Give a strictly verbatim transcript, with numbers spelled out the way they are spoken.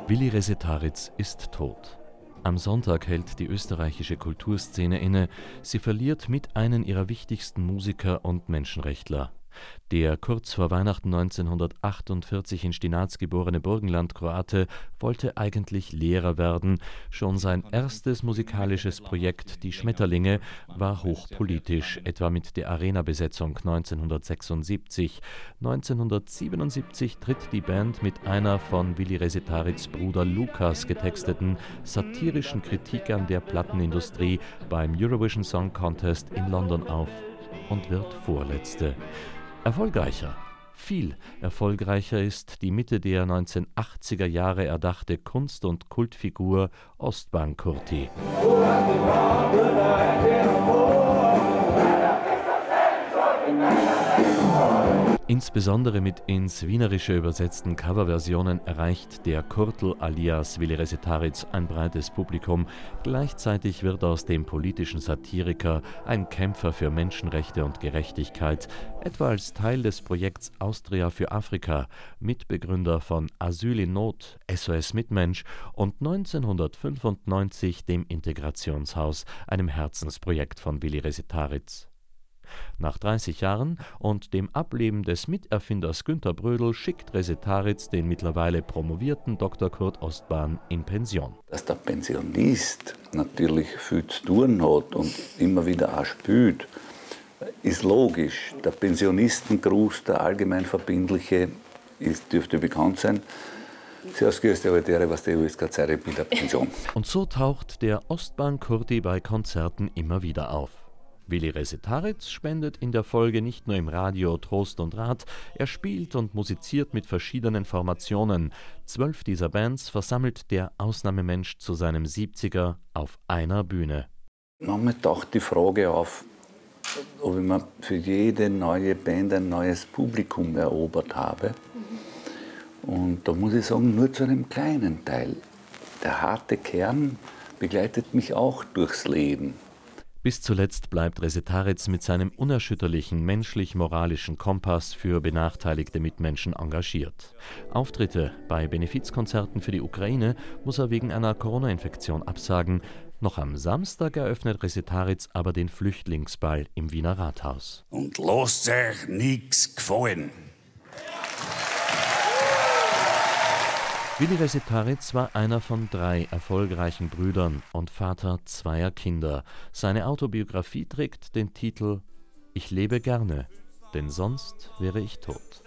Willi Resetaritz ist tot. Am Sonntag hält die österreichische Kulturszene inne. Sie verliert mit einen ihrer wichtigsten Musiker und Menschenrechtler. Der kurz vor Weihnachten neunzehnhundertachtundvierzig in Stinaz geborene Burgenland-Kroate wollte eigentlich Lehrer werden. Schon sein erstes musikalisches Projekt, die Schmetterlinge, war hochpolitisch, etwa mit der Arena-Besetzung neunzehnhundertsechsundsiebzig. neunzehnhundertsiebenundsiebzig tritt die Band mit einer von Willi Resetaritz' Bruder Lukas getexteten satirischen Kritik an der Plattenindustrie beim Eurovision Song Contest in London auf und wird Vorletzte. Erfolgreicher, viel erfolgreicher ist die Mitte der neunzehnhundertachtziger Jahre erdachte Kunst- und Kultfigur Ostbahn Kurti. Insbesondere mit ins Wienerische übersetzten Coverversionen erreicht der Kurtl alias Willi Resetaritz ein breites Publikum. Gleichzeitig wird aus dem politischen Satiriker ein Kämpfer für Menschenrechte und Gerechtigkeit, etwa als Teil des Projekts Austria für Afrika, Mitbegründer von Asyl in Not, S O S Mitmensch und neunzehnhundertfünfundneunzig dem Integrationshaus, einem Herzensprojekt von Willi Resetaritz. Nach dreißig Jahren und dem Ableben des Miterfinders Günter Brödel schickt Resetaritz den mittlerweile promovierten Doktor Kurt Ostbahn in Pension. Dass der Pensionist natürlich viel zu tun hat und immer wieder auch spielt, ist logisch. Der Pensionistengruß, der allgemein verbindliche, ist, dürfte bekannt sein. Servus, grüß dich, Altäre, was der ist, keine Zeit mit der Pension. Und so taucht der Ostbahn Kurti bei Konzerten immer wieder auf. Willi Resetaritz spendet in der Folge nicht nur im Radio Trost und Rat, er spielt und musiziert mit verschiedenen Formationen. Zwölf dieser Bands versammelt der Ausnahmemensch zu seinem siebziger auf einer Bühne. Manchmal taucht die Frage auf, ob ich mir für jede neue Band ein neues Publikum erobert habe. Und da muss ich sagen, nur zu einem kleinen Teil. Der harte Kern begleitet mich auch durchs Leben. Bis zuletzt bleibt Resetaritz mit seinem unerschütterlichen menschlich-moralischen Kompass für benachteiligte Mitmenschen engagiert. Auftritte bei Benefizkonzerten für die Ukraine muss er wegen einer Corona-Infektion absagen. Noch am Samstag eröffnet Resetaritz aber den Flüchtlingsball im Wiener Rathaus. Und lasst euch nichts gefallen. Willi Resetaritz war einer von drei erfolgreichen Brüdern und Vater zweier Kinder. Seine Autobiografie trägt den Titel »Ich lebe gerne, denn sonst wäre ich tot«.